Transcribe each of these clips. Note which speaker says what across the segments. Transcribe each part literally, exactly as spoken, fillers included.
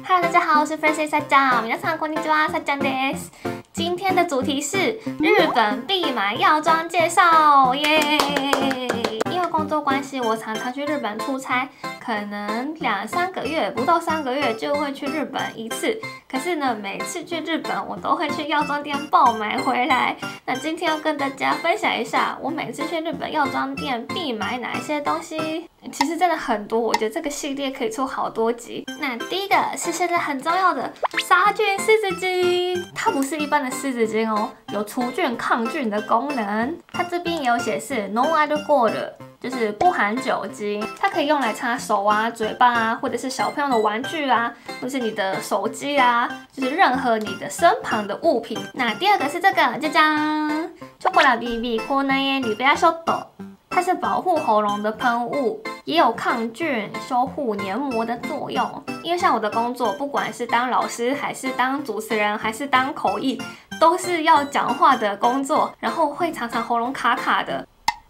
Speaker 1: Hello， 大家好，我是 Francis さっちゃん。皆さんこんにちは，さっちゃんです。今天的主题是日本必买药妆介绍，耶！因为工作关系，我常常去日本出差，可能两三个月不到三个月就会去日本一次。可是呢，每次去日本，我都会去药妆店爆买回来。那今天要跟大家分享一下，我每次去日本药妆店必买哪一些东西。其实真的很多，我觉得这个系列可以出好多集。那第一个是现在很重要的杀菌湿纸巾，它不是一般的湿纸巾哦，有除菌抗菌的功能。它这边也有写是 non alcohol 的，就是不含酒精。它可以用来擦手啊、嘴巴啊，或者是小朋友的玩具啊，或是你的手机啊，就是任何你的身旁的物品。那第二个是这个，就这样 chocolate B B 口内铝贝小豆。它是保护喉咙的喷雾，也有抗菌、修护黏膜的作用。因为像我的工作，不管是当老师，还是当主持人，还是当口译，都是要讲话的工作，然后会常常喉咙卡卡的。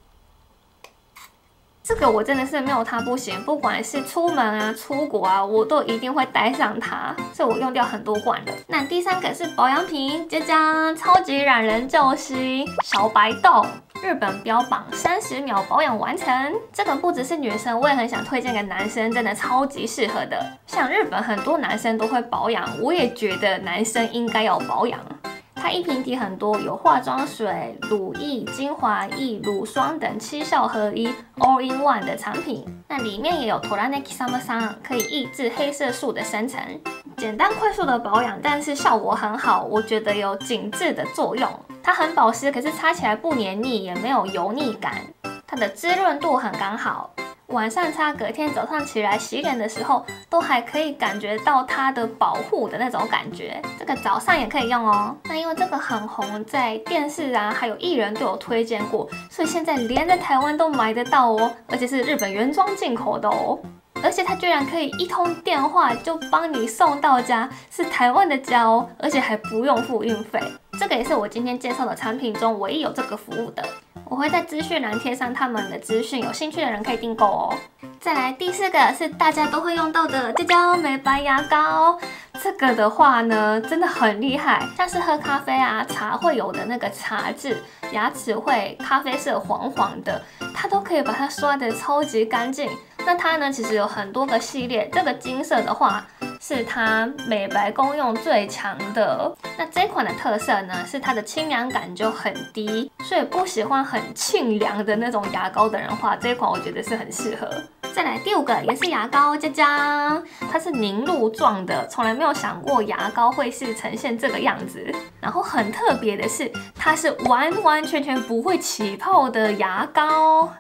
Speaker 1: 这个我真的是没有它不行，不管是出门啊、出国啊，我都一定会带上它，所以我用掉很多罐了。那第三个是保养品，就这样，超级懒人救星小白豆。日本标榜三十秒保养完成，这个不只是女生，我也很想推荐给男生，真的超级适合的。像日本很多男生都会保养，我也觉得男生应该要保养。它一瓶体很多，有化妆水、乳液、精华液、乳霜等七效合一 all in one 的产品。那里面也有 Toraneki Sama-san， 可以抑制黑色素的生成，简单快速的保养，但是效果很好，我觉得有紧致的作用。它很保湿，可是擦起来不黏腻，也没有油腻感。它的滋润度很刚好。晚上擦，隔天早上起来洗脸的时候，都还可以感觉到它的保护的那种感觉。这个早上也可以用哦。那因为这个很红，在电视啊，还有艺人都有推荐过，所以现在连在台湾都买得到哦，而且是日本原装进口的哦。而且它居然可以一通电话就帮你送到家，是台湾的家哦，而且还不用付运费。这个也是我今天介绍的产品中唯一有这个服务的。我会在资讯栏贴上他们的资讯，有兴趣的人可以订购哦。再来第四个是大家都会用到的这叫美白牙膏，这个的话呢真的很厉害，像是喝咖啡啊茶会有的那个茶渍，牙齿会咖啡色黄黄的，它都可以把它刷得超级干净。那它呢其实有很多个系列，这个金色的话是它美白功用最强的。那这款的特色呢，是它的清凉感就很低，所以不喜欢很沁凉的那种牙膏的人话，这一款我觉得是很适合。再来第五个也是牙膏，加加，它是凝露状的，从来没有想过牙膏会是呈现这个样子。然后很特别的是，它是完完全全不会起泡的牙膏。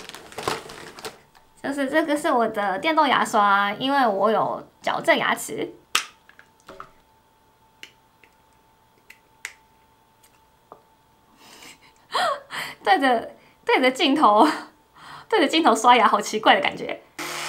Speaker 1: 就是这个是我的电动牙刷，因为我有矫正牙齿。对着对着镜头，对着镜头刷牙，好奇怪的感觉。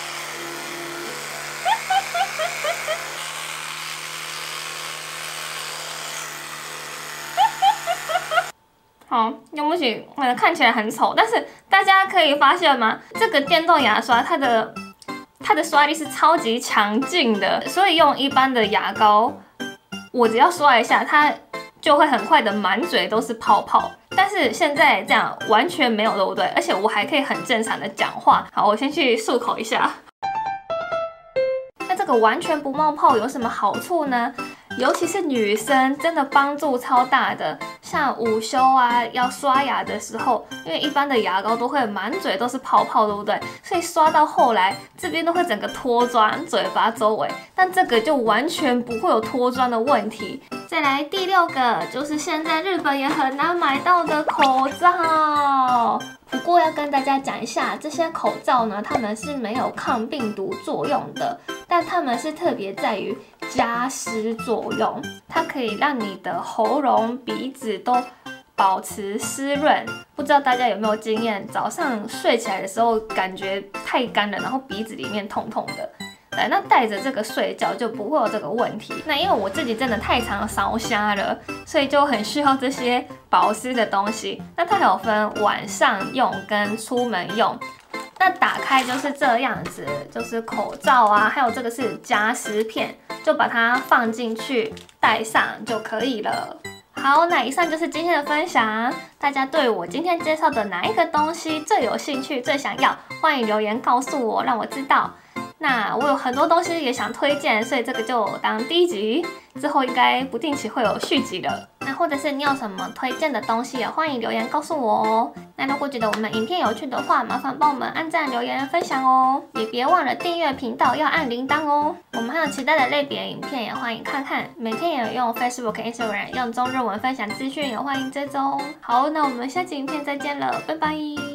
Speaker 1: 好，对不起，呃，看起来很丑，但是大家可以发现吗？这个电动牙刷，它的它的刷力是超级强劲的，所以用一般的牙膏，我只要刷一下，它就会很快的满嘴都是泡泡。但是现在这样完全没有，对不对？而且我还可以很正常的讲话。好，我先去漱口一下。那这个完全不冒泡有什么好处呢？尤其是女生，真的帮助超大的。像午休啊，要刷牙的时候，因为一般的牙膏都会满嘴都是泡泡，对不对？所以刷到后来，这边都会整个脱妆，嘴巴周围。但这个就完全不会有脱妆的问题。再来第六个，就是现在日本也很难买到的口罩。不过要跟大家讲一下，这些口罩呢，它们是没有抗病毒作用的，但它们是特别在于加湿作用，它可以让你的喉咙、鼻子都保持湿润。不知道大家有没有经验，早上睡起来的时候感觉太干了，然后鼻子里面痛痛的。对，那带着这个睡觉就不会有这个问题。那因为我自己真的太常烧瞎了，所以就很需要这些保湿的东西。那它还有分晚上用跟出门用。 那打开就是这样子，就是口罩啊，还有这个是夹食片，就把它放进去戴上就可以了。好，那以上就是今天的分享。大家对我今天介绍的哪一个东西最有兴趣、最想要，欢迎留言告诉我，让我知道。那我有很多东西也想推荐，所以这个就当第一集，之后应该不定期会有续集的。那或者是你有什么推荐的东西，也欢迎留言告诉我哦。那如果觉得我们影片有趣的话，麻烦帮我们按赞、留言、分享哦。也别忘了订阅频道，要按铃铛哦。我们还有其他的类别影片，也欢迎看看。每天也有用 Facebook、Instagram 用中日文分享资讯，也欢迎追踪。好，那我们下期影片再见了，拜拜。